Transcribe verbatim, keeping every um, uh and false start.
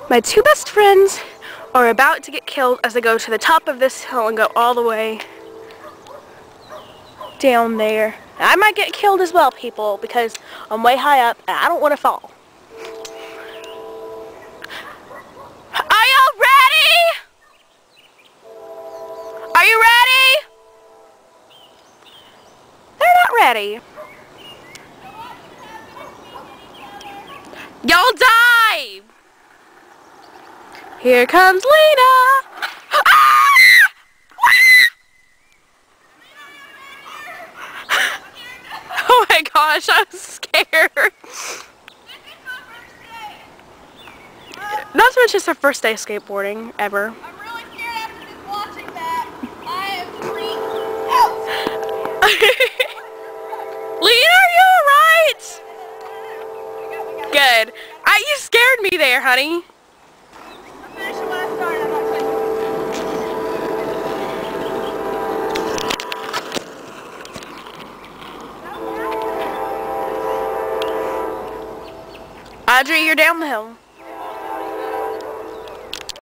My two best friends are about to get killed as they go to the top of this hill and go all the way down there. I might get killed as well, people, because I'm way high up and I don't want to fall. Are y'all ready? Are you ready? They're not ready. Y'all die! Here comes Lena! Ah! Oh my gosh, I'm scared. Not so much just her first day of skateboarding, ever. I'm really scared after just watching that. I am freaked out. Lena, are you alright? Good. I, you scared me there, honey. I'm finishing when I started. I'm not quitting. Audrey, you're down the hill.